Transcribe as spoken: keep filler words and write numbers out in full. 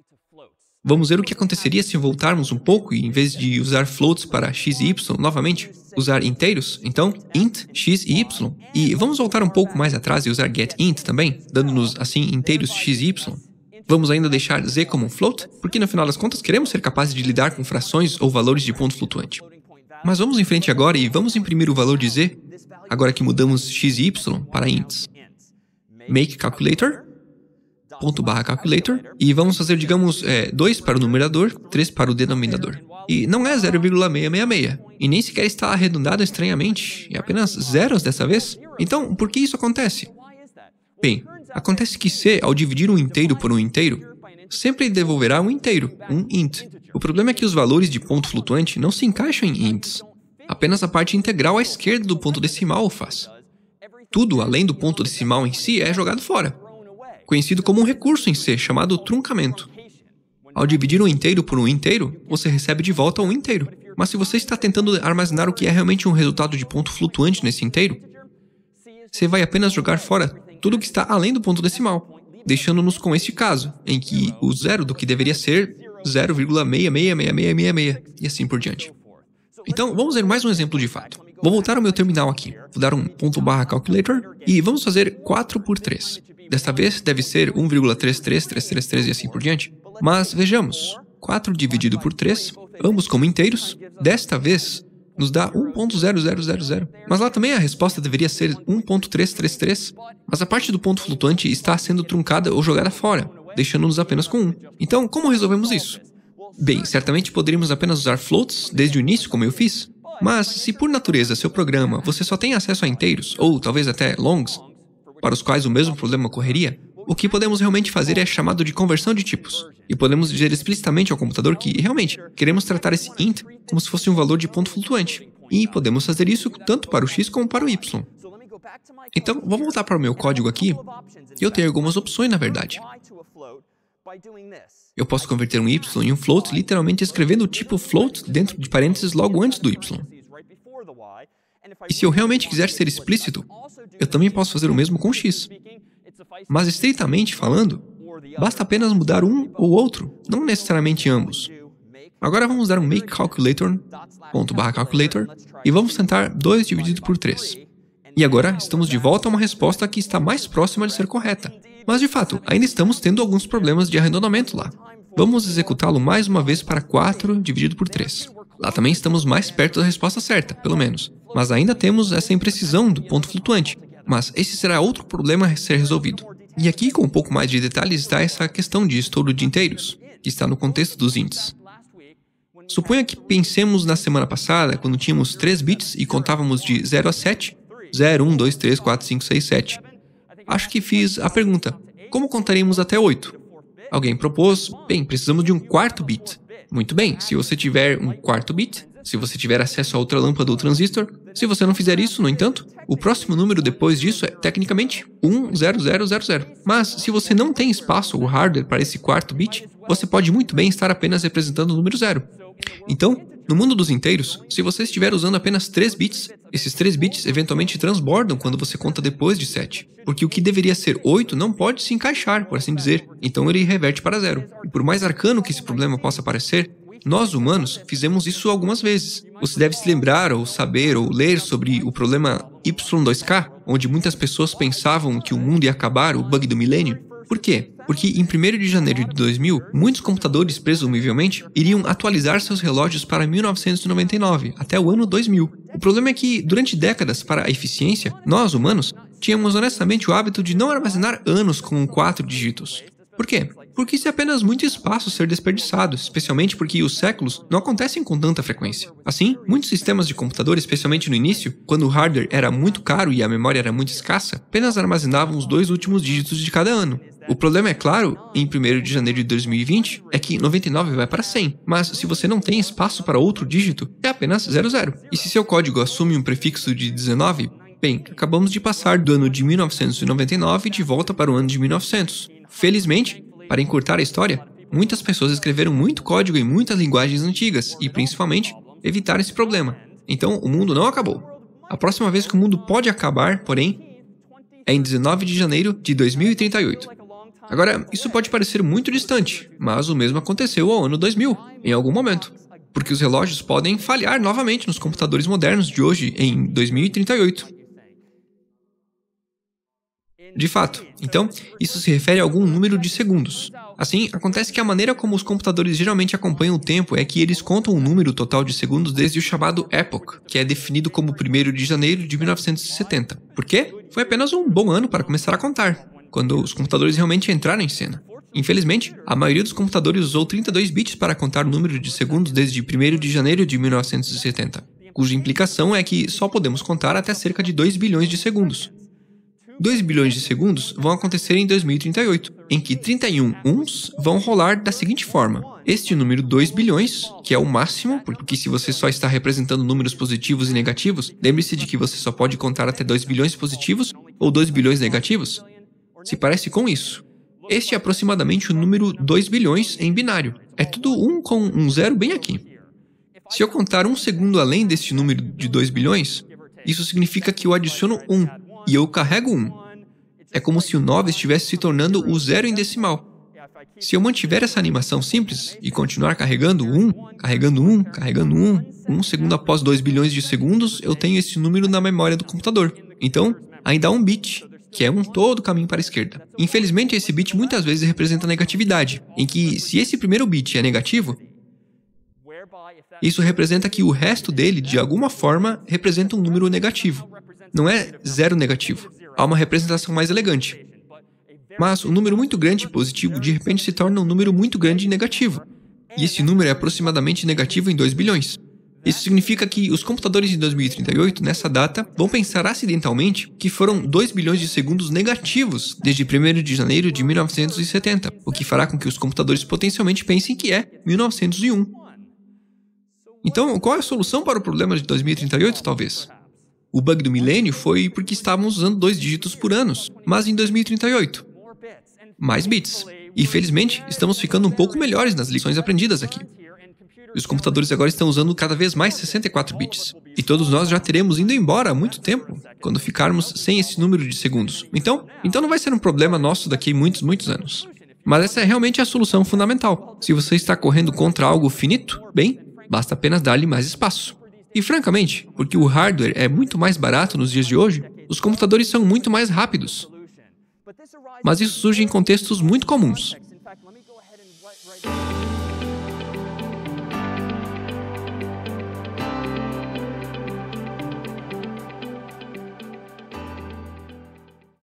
Vamos ver o que aconteceria se voltarmos um pouco e, em vez de usar floats para x e y novamente, usar inteiros. Então, int, x e y. E vamos voltar um pouco mais atrás e usar getInt também, dando-nos, assim, inteiros x e y. Vamos ainda deixar z como um float, porque no final das contas queremos ser capazes de lidar com frações ou valores de ponto flutuante. Mas vamos em frente agora e vamos imprimir o valor de z, agora que mudamos x e y para ints. Make calculator, ponto barra calculator, e vamos fazer, digamos, é, dois para o numerador, três para o denominador. E não é zero vírgula seiscentos e sessenta e seis, e nem sequer está arredondado estranhamente, é apenas zeros dessa vez. Então, por que isso acontece? Bem, acontece que c, ao dividir um inteiro por um inteiro, sempre devolverá um inteiro, um int. O problema é que os valores de ponto flutuante não se encaixam em ints. Apenas a parte integral à esquerda do ponto decimal o faz. Tudo além do ponto decimal em si é jogado fora, conhecido como um recurso em C, chamado truncamento. Ao dividir um inteiro por um inteiro, você recebe de volta um inteiro. Mas se você está tentando armazenar o que é realmente um resultado de ponto flutuante nesse inteiro, você vai apenas jogar fora tudo o que está além do ponto decimal, deixando-nos com este caso, em que o zero do que deveria ser zero vírgula seis seis seis seis seis seis seis, e assim por diante. Então, vamos ver mais um exemplo de fato. Vou voltar ao meu terminal aqui, vou dar um ponto barra calculator, e vamos fazer quatro por três. Desta vez deve ser um vírgula três três três três três e assim por diante. Mas vejamos, quatro dividido por três, ambos como inteiros, desta vez nos dá um ponto zero zero zero zero. Mas lá também a resposta deveria ser um ponto três três três, mas a parte do ponto flutuante está sendo truncada ou jogada fora, deixando-nos apenas com um. Então, como resolvemos isso? Bem, certamente poderíamos apenas usar floats desde o início, como eu fiz. Mas, se por natureza seu programa você só tem acesso a inteiros, ou talvez até longs, para os quais o mesmo problema ocorreria, o que podemos realmente fazer é chamado de conversão de tipos. E podemos dizer explicitamente ao computador que, realmente, queremos tratar esse int como se fosse um valor de ponto flutuante. E podemos fazer isso tanto para o x como para o y. Então, vou voltar para o meu código aqui, e eu tenho algumas opções na verdade. Eu posso converter um y em um float, literalmente escrevendo o tipo float dentro de parênteses logo antes do y. E se eu realmente quiser ser explícito, eu também posso fazer o mesmo com x. Mas, estritamente falando, basta apenas mudar um ou outro, não necessariamente ambos. Agora vamos dar um make calculator, ponto barra calculator, e vamos tentar dois dividido por três. E agora estamos de volta a uma resposta que está mais próxima de ser correta. Mas, de fato, ainda estamos tendo alguns problemas de arredondamento lá. Vamos executá-lo mais uma vez para quatro dividido por três. Lá também estamos mais perto da resposta certa, pelo menos. Mas ainda temos essa imprecisão do ponto flutuante. Mas esse será outro problema a ser resolvido. E aqui, com um pouco mais de detalhes, está essa questão de estouro de inteiros, que está no contexto dos ints. Suponha que pensemos na semana passada, quando tínhamos três bits e contávamos de zero a sete, zero, um, dois, três, quatro, cinco, seis, sete. Acho que fiz a pergunta, como contaríamos até oito? Alguém propôs, bem, precisamos de um quarto bit. Muito bem, se você tiver um quarto bit, se você tiver acesso a outra lâmpada ou transistor, se você não fizer isso, no entanto, o próximo número depois disso é, tecnicamente, um zero zero zero zero. Mas, se você não tem espaço ou hardware para esse quarto bit, você pode muito bem estar apenas representando o número zero. Então, no mundo dos inteiros, se você estiver usando apenas três bits, esses três bits eventualmente transbordam quando você conta depois de sete. Porque o que deveria ser oito não pode se encaixar, por assim dizer, então ele reverte para zero. E por mais arcano que esse problema possa parecer, nós, humanos, fizemos isso algumas vezes. Você deve se lembrar, ou saber, ou ler sobre o problema Y dois K, onde muitas pessoas pensavam que o mundo ia acabar, o bug do milênio. Por quê? Porque em primeiro de janeiro de dois mil, muitos computadores, presumivelmente, iriam atualizar seus relógios para mil novecentos e noventa e nove, até o ano dois mil. O problema é que, durante décadas, para a eficiência, nós, humanos, tínhamos honestamente o hábito de não armazenar anos com quatro dígitos. Por quê? Porque isso é apenas muito espaço a ser desperdiçado, especialmente porque os séculos não acontecem com tanta frequência. Assim, muitos sistemas de computador, especialmente no início, quando o hardware era muito caro e a memória era muito escassa, apenas armazenavam os dois últimos dígitos de cada ano. O problema, é claro, em primeiro de janeiro de dois mil e vinte, é que noventa e nove vai para cem, mas se você não tem espaço para outro dígito, é apenas zero zero. E se seu código assume um prefixo de dezenove, bem, acabamos de passar do ano de mil novecentos e noventa e nove de volta para o ano de mil e novecentos. Felizmente, para encurtar a história, muitas pessoas escreveram muito código em muitas linguagens antigas e, principalmente, evitaram esse problema. Então, o mundo não acabou. A próxima vez que o mundo pode acabar, porém, é em dezenove de janeiro de dois mil e trinta e oito. Agora, isso pode parecer muito distante, mas o mesmo aconteceu ao ano dois mil, em algum momento. Porque os relógios podem falhar novamente nos computadores modernos de hoje, em dois mil e trinta e oito. De fato, então, isso se refere a algum número de segundos. Assim, acontece que a maneira como os computadores geralmente acompanham o tempo é que eles contam o número total de segundos desde o chamado epoch, que é definido como primeiro de janeiro de mil novecentos e setenta. Por quê? Foi apenas um bom ano para começar a contar, quando os computadores realmente entraram em cena. Infelizmente, a maioria dos computadores usou trinta e dois bits para contar o número de segundos desde primeiro de janeiro de mil novecentos e setenta, cuja implicação é que só podemos contar até cerca de dois bilhões de segundos. dois bilhões de segundos vão acontecer em dois mil e trinta e oito, em que trinta e um uns vão rolar da seguinte forma. Este número dois bilhões, que é o máximo, porque se você só está representando números positivos e negativos, lembre-se de que você só pode contar até dois bilhões positivos ou dois bilhões negativos. Se parece com isso. Este é aproximadamente o número dois bilhões em binário. É tudo um com um zero bem aqui. Se eu contar um segundo além deste número de dois bilhões, isso significa que eu adiciono um. E eu carrego um. É como se o nove estivesse se tornando o zero em decimal. Se eu mantiver essa animação simples e continuar carregando um, carregando um, carregando um, um segundo após dois bilhões de segundos, eu tenho esse número na memória do computador. Então, ainda há um bit, que é um todo caminho para a esquerda. Infelizmente, esse bit muitas vezes representa negatividade, em que, se esse primeiro bit é negativo, isso representa que o resto dele, de alguma forma, representa um número negativo. Não é zero negativo. Há uma representação mais elegante. Mas um número muito grande positivo de repente se torna um número muito grande negativo. E esse número é aproximadamente negativo em dois bilhões. Isso significa que os computadores de dois mil e trinta e oito, nessa data, vão pensar acidentalmente que foram dois bilhões de segundos negativos desde primeiro de janeiro de mil novecentos e setenta, o que fará com que os computadores potencialmente pensem que é mil novecentos e um. Então, qual é a solução para o problema de dois mil e trinta e oito, talvez? O bug do milênio foi porque estávamos usando dois dígitos por anos, mas em dois mil e trinta e oito. Mais bits. E, felizmente, estamos ficando um pouco melhores nas lições aprendidas aqui. Os computadores agora estão usando cada vez mais sessenta e quatro bits. E todos nós já teremos ido embora há muito tempo, quando ficarmos sem esse número de segundos. Então, então não vai ser um problema nosso daqui a muitos, muitos anos. Mas essa é realmente a solução fundamental. Se você está correndo contra algo finito, bem, basta apenas dar-lhe mais espaço. E francamente, porque o hardware é muito mais barato nos dias de hoje, os computadores são muito mais rápidos. Mas isso surge em contextos muito comuns.